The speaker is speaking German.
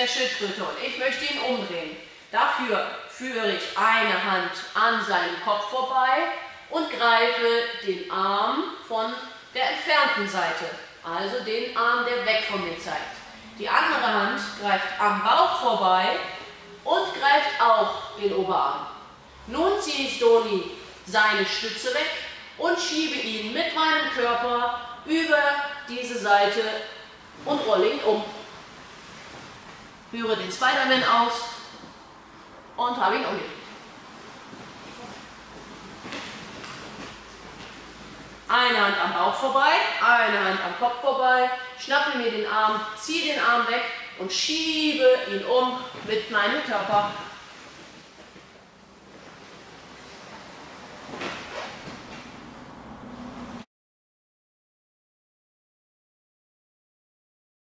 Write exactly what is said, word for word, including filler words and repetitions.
der Schildkröte und ich möchte ihn umdrehen. Dafür führe ich eine Hand an seinem Kopf vorbei und greife den Arm von der entfernten Seite, also den Arm, der weg von mir zeigt. Die andere Hand greift am Bauch vorbei und greift auch den Oberarm. Nun ziehe ich Doni seine Stütze weg und schiebe ihn mit meinem Körper über diese Seite und rolle ihn um. Führe den Spider-Man aus und habe ihn umgedreht. Eine Hand am Bauch vorbei, eine Hand am Kopf vorbei, schnappe mir den Arm, ziehe den Arm weg und schiebe ihn um mit meinem Körper.